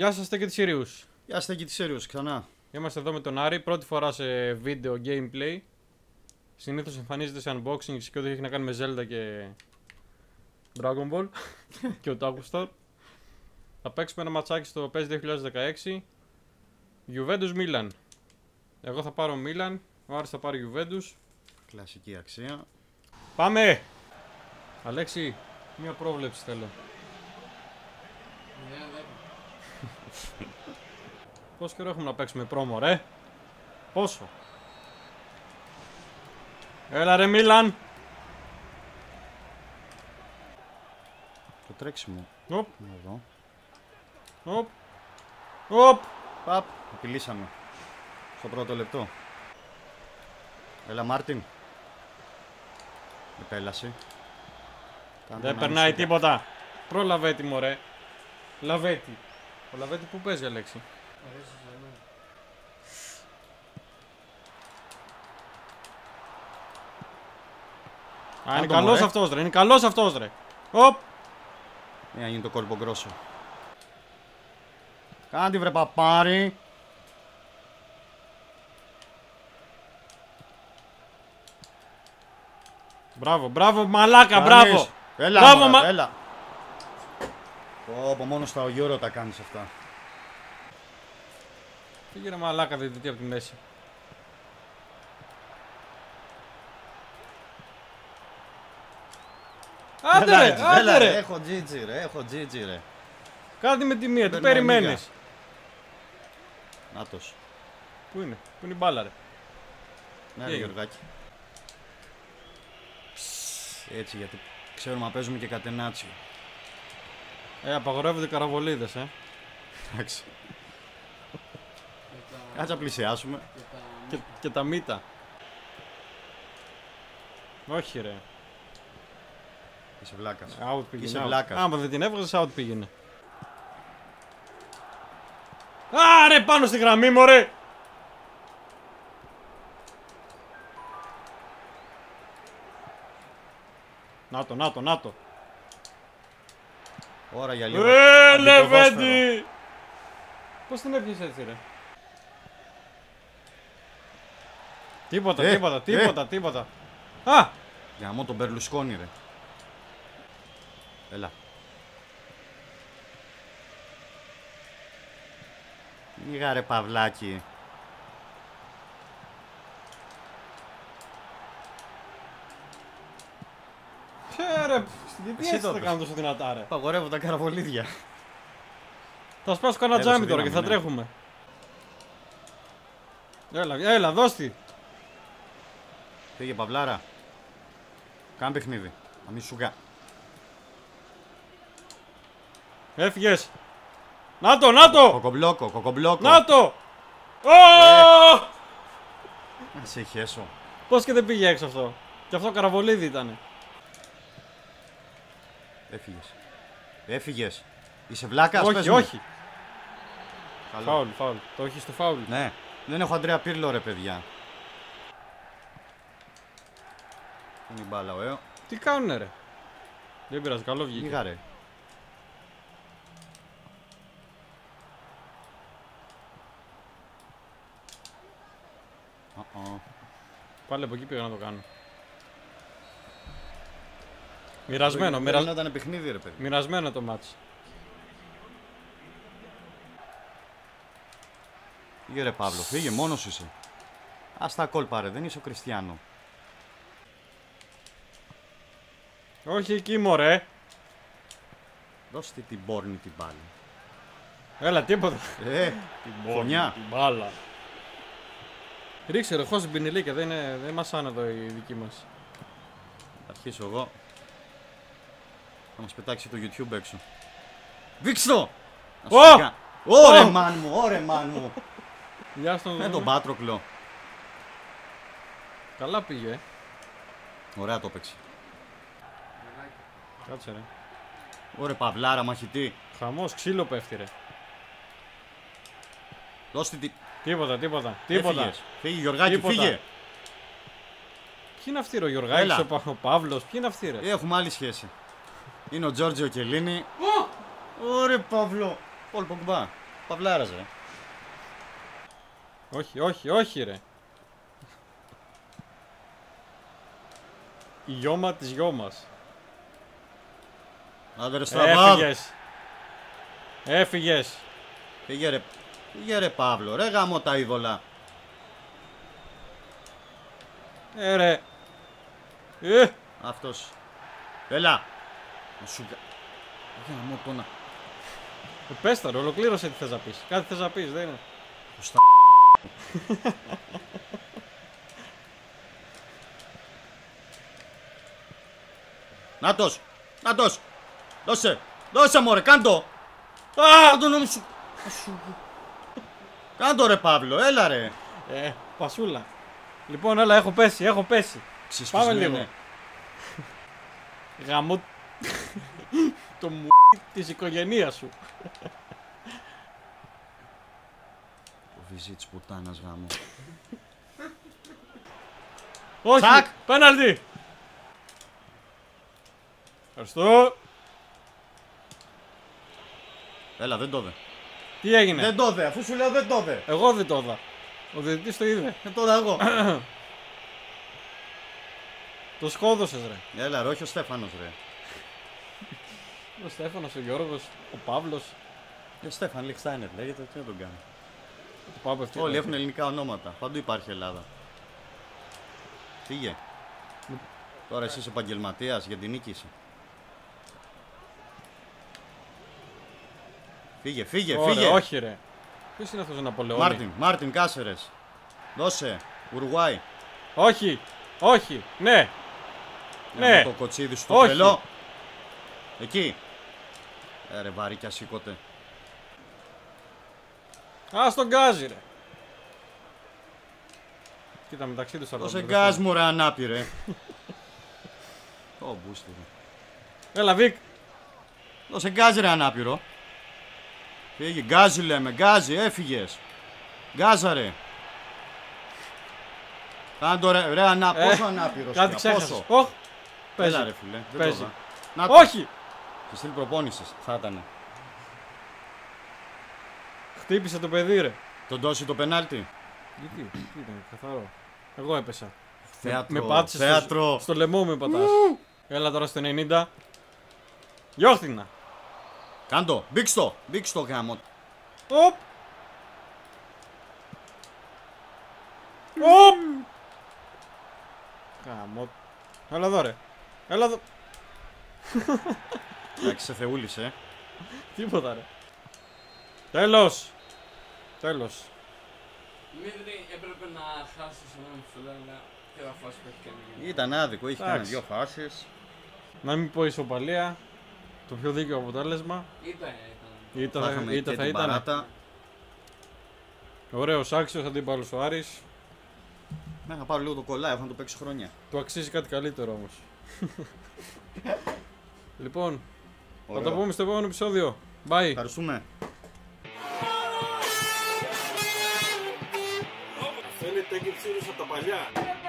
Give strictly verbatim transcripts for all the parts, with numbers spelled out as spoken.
Γεια σας και της Συρίους. Γεια σας και της Συρίους ξανά. Είμαστε εδώ με τον Άρη, πρώτη φορά σε βίντεο gameplay. Συνήθως εμφανίζεται σε unboxings και ό,τι έχει να κάνει με Zelda και Dragon Ball και ο Tagustar. Θα παίξουμε ένα ματσάκι στο πι ες δύο χιλιάδες δεκαέξι Juventus Milan. Εγώ θα πάρω Milan, ο Άρης θα πάρει Juventus. Κλασική αξία. Πάμε! Αλέξη, μία πρόβλεψη θέλω. Πόσο καιρό έχουμε να παίξουμε πρόμο, ρε? Πόσο? Έλα ρε Μίλαν! Το τρέξιμο. Οπ, Εδώ. οπ, οπ. Παπ, απειλήσαμε. Στο πρώτο λεπτό. Έλα Μάρτιν. Επέλαση. Δεν περνάει τίποτα. Προ Λαβέτη μωρέ. Λαβέτη. Ο Λαβέτη που παίζει, Αλέξη? Α, είναι καλός αυτός ρε, είναι καλός αυτός ρε. Οπ. Μια γίνει το κόλπο γκρόσο. Κάντε βρε παπάρι. Μπράβο, μπράβο μαλάκα, Κάνεις. μπράβο. Έλα Μπράβο, μωρά, μα... έλα. Ω, μόνο στα Ογιώρο τα κάνεις αυτά. Φύγε ρε μαλάκα διαιτητή από τη μέση. Άντε Έλα, ρε, έτσι, άντε έλα, ρε. Έχω τζίτζι ρε, έχω τζίτζι ρε. Κάτι με τη μία, τι Περνάει περιμένεις? μίγα. Νάτος. Πού είναι, πού είναι η μπάλα ρε? Ναι Τι ρε έγινε? Γιωργάκη. Έτσι γιατί ξέρουμε να παίζουμε και κατενάτσιο. Ε, απαγορεύονται καραβολίδες, ε. Εντάξει. Κάτσε να πλησιάσουμε. Και, και τα μύτα. Όχι ρε. Είσαι βλάκας. Out πήγαινε. Είσαι out. βλάκας. Άμα δεν την έβγαζες, out πήγαινε. Άρε πάνω στη γραμμή μωρέ! Νάτο, νάτο, νάτο. Ώρα για λίγο. Ε, αντιποδόσφαιρο. Λεβέντη! Πώς την έπιες έτσι ρε? Τίποτα, Ε, τίποτα, ε. τίποτα, τίποτα. Α! Γαμώ τον Μπερλουσκόνη ρε. Έλα. Λίγα ρε παυλάκι. Ποια ρε, γιατί Εσύ έτσι το τα πες. κάνω τόσο δυνατά ρε? Παγορεύω τα καραβολίδια. Θα σπάσω κανένα Έδωσε τζάμι τώρα και θα δύναμη, ναι. τρέχουμε. Έλα, έλα, δώσ' τη. Πήγε παυλάρα. Κάνε παιχνίδι. Να μην σου γα. Έφυγες. Να το, να το! Κοκομπλόκο, κοκομπλόκο. Να το! Ω! Να σε χέσω. Πώς και δεν πήγε έξω αυτό? Και αυτό καραβολίδι ήτανε. Έφυγες. Έφυγες. Είσαι βλάκας, Όχι, πες μου. όχι. Καλό. Φάουλ, φάουλ. Το έχει στο φάουλ. Ναι. Δεν έχω Αντρέα Πύρλο ρε παιδιά. Είναι η μπάλα ο Έω. Τι κάνουνε ρε? Δεν πειράζει, καλό βγήκε. Λίγα ρε. Uh-oh. Πάλι από εκεί πήγα να το κάνω. Μοιρασμένο, Πρέπει μοιρασ... να ήταν παιχνίδι ρε παιδί. μοιρασμένο το μάτς. Φύγε ρε Παύλο, φύγε, μόνος είσαι. Ας τα κόλπα ρε, δεν είσαι ο Κριστιανό. Όχι εκεί μωρέ. Δώστε την πόρνη την μπάλα. Έλα, τίποτα. Ε, Την φωνιά. την μπάλα. Ρίξε ρε, χώσε την πινελίκια, δεν, είναι, δεν μασάνε εδώ οι δικοί μας. Θα αρχίσω εγώ. Θα μας πετάξει το YouTube έξω. Δείξτε το! Ω! Ωρε Ω! μάν μου, ωρε μάν μου. Γεια στον Με τον Πάτροκλο. Καλά πήγε, ε. Ωραία το παίξει. Κάτσε ρε. Ωρε παυλάρα μαχητή. Χαμός, ξύλο πέφτει ρε. Δώστε την... Τίποτα, τίποτα, τίποτα. Έφυγες. Φύγε Γιωργάκη, Τίποτα. φύγε. Ποιοι είναι αυτοί ρε, ο Γιωργάκης, Έλα. ο, Πα- ο Παύλος, ποιοι είναι αυτοί ρε? Έχουμε άλλη σχέση. Είναι ο Τζόρτζιο Κελίνη. Ωρε Παύλο. Πολ Πογκμπά. Παυλάρας ρε. Όχι, όχι, όχι ρε. Η γιώμα της γιώμας. Άντε ρε στραβά. Έφυγες. Έφυγες. Πήγε ρε. Πήγε ρε Παύλο, ρε γαμώ τα είδωλα. Ε ρε. Ε. Αυτός. Έλα. Να σου κα... Γαμώ το να... Ε, πες τα ρε, ολοκλήρωσε τι θες να πεις. Κάτι θες να πεις, δεν είναι. Στα... Νάτος. Νάτος. Δώσε. Δώσε μωρέ, κάντο. Α, το νόμι σου. Κάντο ρε Παύλο, έλα ρε. Ε, πασούλα. Λοιπόν, έλα, έχω πέσει, έχω πέσει. Πάμε λίγο. Γαμώ το μου της οικογένειας σου. Το βυζί της πουτάνας γάμο. Όχι, Τσακ. πέναλτι. Ευχαριστώ. Έλα, δεν το δε. Τι έγινε. Δεν το δε, αφού σου λέω δεν το δε. Εγώ δεν το είδα. Ο διαιτητής το είδε. Δεν το δε εγώ. Το σκόδωσες ρε. Έλα ρε, όχι ο Στέφανος ρε. Ο Στέφανος, ο Γιώργος, ο Παύλος. Και ο Στέφαν Λιχστάινερ λέγεται, τι να τον κάνει. Ο Παύλος, τι Όλοι είναι. έχουν ελληνικά ονόματα. Παντού υπάρχει Ελλάδα. Φύγε. Τώρα εσύ είσαι επαγγελματίας για την νίκηση. Φύγε, φύγε, Ωραία, φύγε. όχι ρε. Ποιος είναι αυτός ο Ναπολεόνι. Μάρτιν, Μάρτιν Κάσερες. Δώσε. Ουρουάη. Όχι, όχι, ναι. Ναι. Ναι. Το κοτσίδι σου το Όχι. τρελό. Εκεί. Ε, ρε βαρύκια σήκωτε. Α, στον γκάζι ρε. Κοίτα μεταξύ τους Δώσε αργότερα. γκάζ μου ρε ανάπηρε. Ω μπούστι ρε. Έλα Βικ. Δώσε γκάζ ρε ανάπηρο. Φύγε, γκάζι λέμε, γκάζι, έφυγες. Γκάζα ρε. Κάντο ρε, ρε ανά, Ε, πόσο ανάπηρος Κάτι πια, ξέχασες. πόσο. Οχ, παίζει. Έλα ρε φίλε, δεν Παίζει. το δω. Να το. Όχι, Στη στυλ προπόνησης, θα ήταν. χτύπησε το παιδί ρε. Τον δώσει το πενάλτι. Γιατί, τι ήταν, καθαρό. Εγώ έπεσα. Θέατρο, Με πάτησες θέατρο. στο, στο λαιμό με πατάς. Έλα τώρα στο ενενήντα. Γιώχτηνα. Κάντο, μπήξ' το, μπήξ' το γάμο. Οπ. Οπ. Γαμώ. Έλα εδώ ρε. Έλα εδώ. Εντάξει, σε θεούλης, ε. Τίποτα ρε. Τέλος. Τέλος. Δημήτρη, έπρεπε να χάσεις έναν φιλό, αλλά και θα φάσεις που έχει κάνει. Ήταν άδικο, είχε κάνει Εντάξει. δύο φάσεις. Να μην πω ισοπαλία. Το πιο δίκαιο αποτέλεσμα. Ήταν, ήταν. Είτε Θα θα, είχαμε είτε και θα την ήταν. παράτα. Ωραίος άξιος αντίπαλος ο Άρης. Ναι, θα πάρω λίγο το κολλάι, θα το παίξω χρόνια. Του αξίζει κάτι καλύτερο όμως. Λοιπόν, θα Ωραίο. τα πούμε στο επόμενο επεισόδιο. Bye. Ευχαριστούμε. Θέλετε και ψήρους από τα παλιά.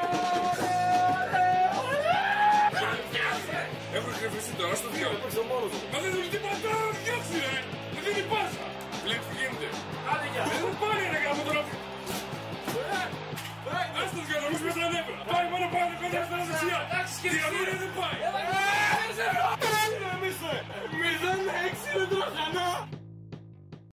Έχω σκεφτεί τώρα στο δύο. Μα δεν δουλεύει τίποτα, διώξει ρε! Δεν δίνει πάσα! Βλέπεις τι γίνεται. Δεν μου πάρει ρε γάμο τώρα. Ας το διαλογούς με τα νεύρα. Πάει μόνο πάνω κοντά στα δεξιά. Τι δεν πάει.